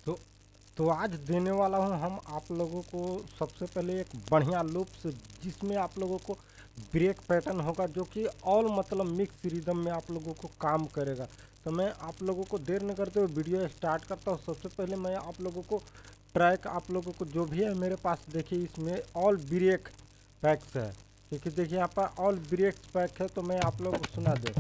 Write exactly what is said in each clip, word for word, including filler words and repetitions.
तो तो आज देने वाला हूं हम आप लोगों को सबसे पहले एक बढ़िया लूप्स जिसमें आप लोगों को ब्रेक पैटर्न होगा जो कि ऑल मतलब मिक्स रिदम में आप लोगों को काम करेगा। तो मैं आप लोगों को देर न करते हुए वीडियो स्टार्ट करता हूं। सबसे पहले मैं आप लोगों को ट्रैक आप लोगों को जो भी है मेरे पास देखिए इसमें ऑल ब्रेक पैक्स है, क्योंकि देखिए यहाँ पर ऑल ब्रेक पैक है। तो मैं आप लोगों को सुना दे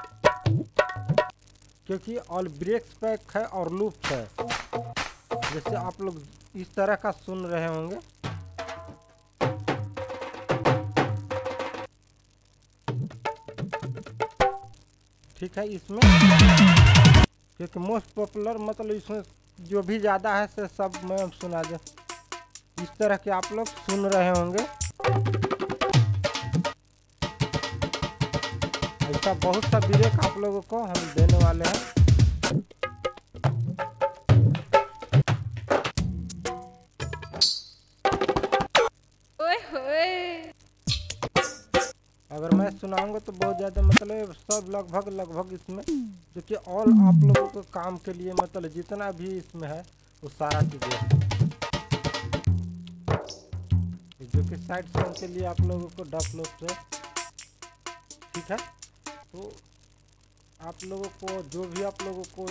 क्योंकि ऑल ब्रेक्स पैक है और लूप है, जैसे आप लोग इस तरह का सुन रहे होंगे। ठीक है, इसमें क्योंकि मोस्ट पॉपुलर मतलब इसमें जो भी ज़्यादा है से सब मैं सुना दे, इस तरह के आप लोग सुन रहे होंगे। ऐसा बहुत सा ब्रेक आप लोगों को हम देने वाले हैं। अगर मैं सुनाऊंगा तो बहुत ज़्यादा मतलब सब लगभग लगभग इसमें जो कि ऑल आप लोगों को काम के लिए मतलब जितना भी इसमें है वो सारा चीज़ें जो कि साइड सॉन्ग के लिए आप लोगों को डफ लूप से। ठीक है, तो आप लोगों को जो भी आप लोगों को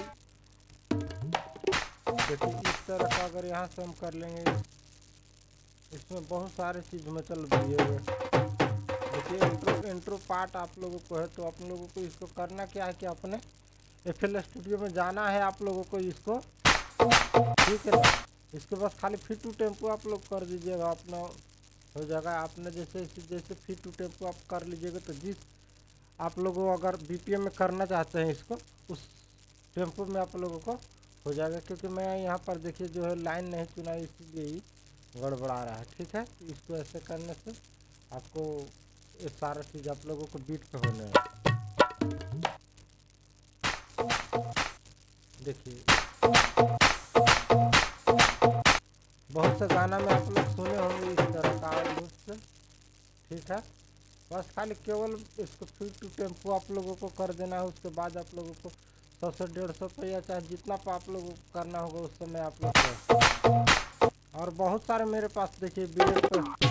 देखिए इस तरह का अगर यहाँ से हम कर लेंगे, इसमें बहुत सारे चीज़ मतलब दिए हुए। देखिए इंट्रो इंट्रो पार्ट आप लोगों को है, तो आप लोगों को इसको करना क्या है कि अपने एफ एल स्टूडियो में जाना है आप लोगों को इसको। ठीक है ना, इसके बस खाली फिट टू टेम्पो आप लोग कर दीजिएगा, अपना हो जाएगा। आपने जैसे जैसे फिट टू टेम्पो आप कर लीजिएगा तो जिस आप लोगों अगर बी पी एम में करना चाहते हैं इसको उस टेम्पो में आप लोगों को हो जाएगा। क्योंकि मैं यहाँ पर देखिए जो है लाइन नहीं चुना, इसीलिए ही गड़बड़ा रहा है। ठीक है, तो इसको ऐसे करने से आपको ये सारा चीज़ आप लोगों को बीट पे होने है। देखिए बहुत से गाना में आप लोग सुने होंगे इस तरह का लूप से। ठीक है, बस खाली केवल इसको फिट टू टेम्पो आप लोगों को कर देना है। उसके बाद आप लोगों को सौ से डेढ़ सौ पे या चाहे जितना पे आप लोगों को करना होगा उस समय आप लोग को। और बहुत सारे मेरे पास देखिए ब्रेक पे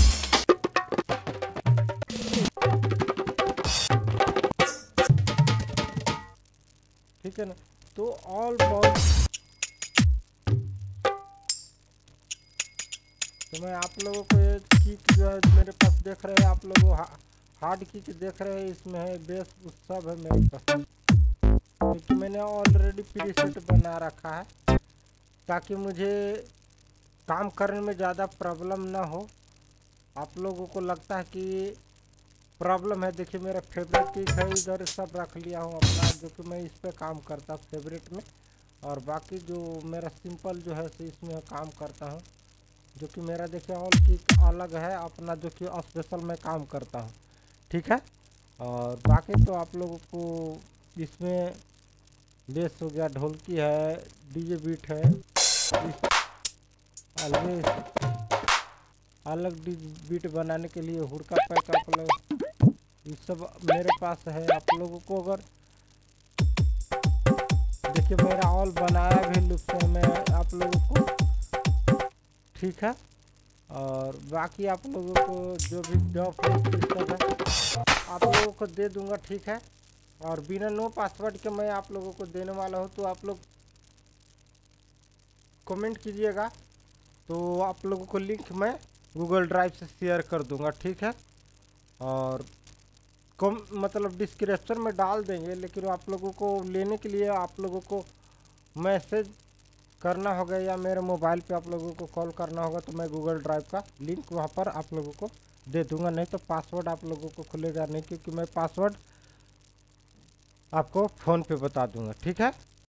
ठीक है ना, तो ऑल बहुत तो मैं आप लोगों को ये किक जो है मेरे पास देख रहे हैं, आप लोगों हा, हार्ड किक देख रहे हैं, इसमें है बेस सब है मेरे पास, क्योंकि मैंने ऑलरेडी प्रीसेट बना रखा है ताकि मुझे काम करने में ज़्यादा प्रॉब्लम ना हो। आप लोगों को लगता है कि प्रॉब्लम है, देखिए मेरा फेवरेट किक है, इधर सब रख लिया हूँ अपना, जो कि मैं इस पे काम करता हूँ फेवरेट में। और बाकी जो मेरा सिंपल जो है इसमें काम करता हूँ, जो कि मेरा देखिए ऑल किक अलग है अपना, जो कि स्पेशल मैं काम करता हूँ। ठीक है, और बाकी तो आप लोगों को इसमें बेस हो गया, ढोलकी है, डीजे बीट है, अलग अलग बीट बनाने के लिए हुड़का पैक आप लोग ये सब मेरे पास है। आप लोगों को अगर देखिए मेरा ऑल बनाया भी लूप से मैं आप लोगों को। ठीक है, और बाकी आप लोगों को जो भी डफ सिस्टम है आप लोगों को दे दूंगा। ठीक है, और बिना नो पासवर्ड के मैं आप लोगों को देने वाला हूँ, तो आप लोग कमेंट कीजिएगा तो आप लोगों को लिंक मैं गूगल ड्राइव से शेयर कर दूंगा। ठीक है, और कम मतलब डिस्क्रिप्शन में डाल देंगे, लेकिन आप लोगों को लेने के लिए आप लोगों को मैसेज करना होगा या मेरे मोबाइल पे आप लोगों को कॉल करना होगा, तो मैं गूगल ड्राइव का लिंक वहाँ पर आप लोगों को दे दूंगा। नहीं तो पासवर्ड आप लोगों को खुलेगा नहीं, क्योंकि मैं पासवर्ड आपको फ़ोन पे बता दूंगा। ठीक है।